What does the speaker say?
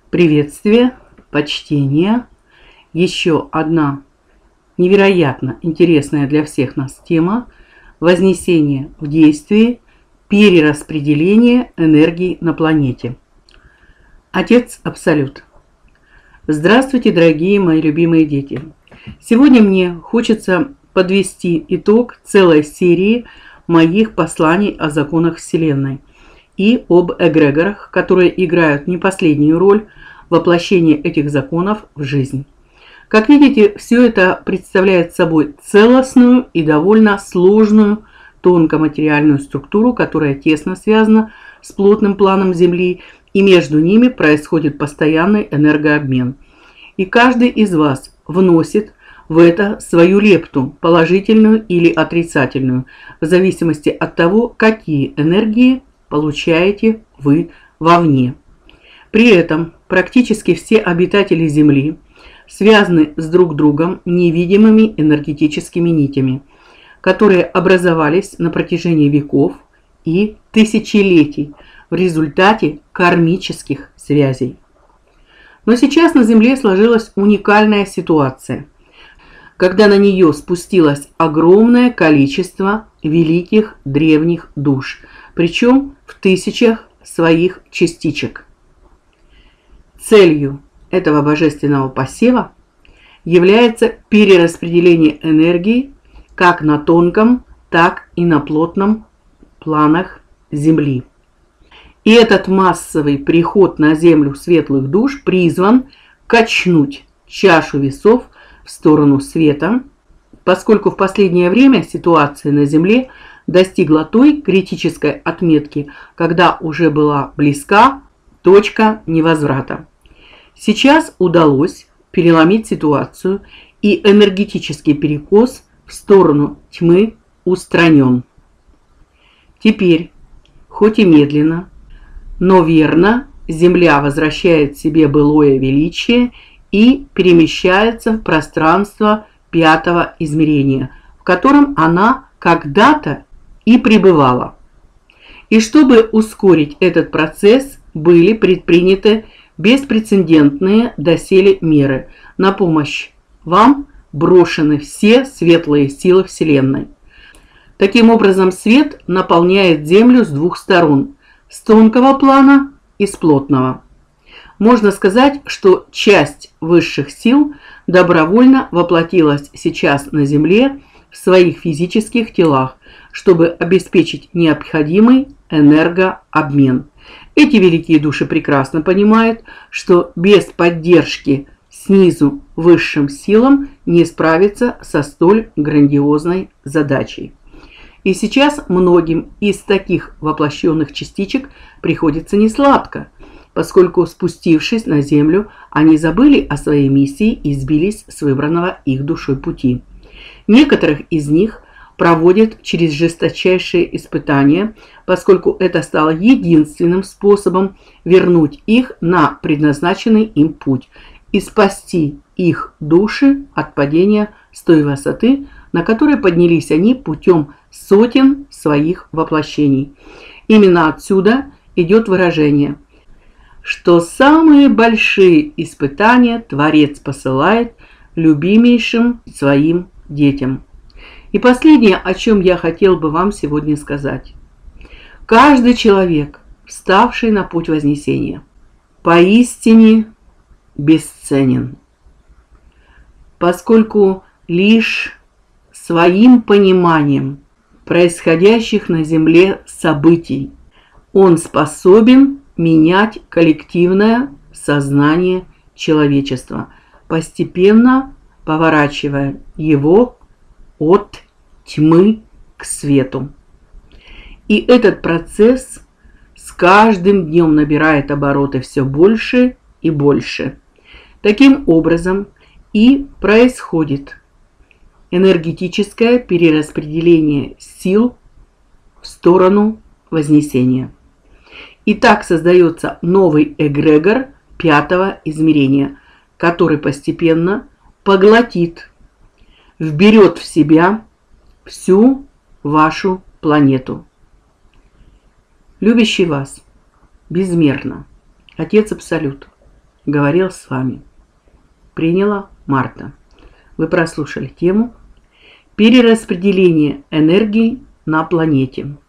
Приветствие, почтение. Еще одна невероятно интересная для всех нас тема – вознесение в действии, перераспределение энергии на планете. Отец Абсолют. Здравствуйте, дорогие мои любимые дети! Сегодня мне хочется подвести итог целой серии моих посланий о законах Вселенной и об эгрегорах, которые играют не последнюю роль в воплощении этих законов в жизнь. Как видите, все это представляет собой целостную и довольно сложную тонкоматериальную структуру, которая тесно связана с плотным планом Земли, и между ними происходит постоянный энергообмен. И каждый из вас вносит в это свою лепту, положительную или отрицательную, в зависимости от того, какие энергии получаете вы вовне. При этом практически все обитатели Земли связаны с друг другом невидимыми энергетическими нитями, которые образовались на протяжении веков и тысячелетий в результате кармических связей. Но сейчас на Земле сложилась уникальная ситуация, когда на нее спустилось огромное количество великих древних душ, причем в тысячах своих частичек. Целью этого божественного посева является перераспределение энергии как на тонком, так и на плотном планах Земли. И этот массовый приход на Землю светлых душ призван качнуть чашу весов в сторону света, поскольку в последнее время ситуация на Земле достигла той критической отметки, когда уже была близка точка невозврата. Сейчас удалось переломить ситуацию, и энергетический перекос в сторону тьмы устранен. Теперь, хоть и медленно, но верно, Земля возвращает себе былое величие и перемещается в пространство пятого измерения, в котором она когда-то и пребывала. И чтобы ускорить этот процесс, были предприняты беспрецедентные доселе меры. На помощь вам брошены все светлые силы Вселенной. Таким образом, свет наполняет Землю с двух сторон – с тонкого плана и с плотного. Можно сказать, что часть высших сил добровольно воплотилась сейчас на Земле в своих физических телах, чтобы обеспечить необходимый энергообмен. Эти великие души прекрасно понимают, что без поддержки снизу высшим силам не справиться со столь грандиозной задачей. И сейчас многим из таких воплощенных частичек приходится несладко, поскольку, спустившись на Землю, они забыли о своей миссии и сбились с выбранного их душой пути. Некоторых из них проводят через жесточайшие испытания, поскольку это стало единственным способом вернуть их на предназначенный им путь и спасти их души от падения с той высоты, на которой поднялись они путем сотен своих воплощений. Именно отсюда идет выражение, что самые большие испытания Творец посылает любимейшим своим детям. И последнее, о чем я хотел бы вам сегодня сказать. Каждый человек, вставший на путь вознесения, поистине бесценен, поскольку лишь своим пониманием происходящих на Земле событий он способен менять коллективное сознание человечества, постепенно поворачивая его от тьмы к свету. И этот процесс с каждым днем набирает обороты все больше и больше. Таким образом и происходит энергетическое перераспределение сил в сторону вознесения. И так создается новый эгрегор пятого измерения, который постепенно поглотит, вберет в себя всю вашу планету. Любящий вас безмерно Отец Абсолют говорил с вами. Приняла Марта. Вы прослушали тему «Перераспределение энергии на планете».